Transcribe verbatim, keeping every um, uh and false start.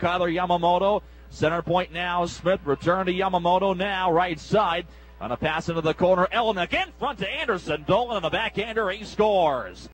Kyler Yamamoto. Center point now. Smith return to Yamamoto now. Right side. On a pass into the corner. Elnick in front to Anderson-Dolan on the backhander. He scores.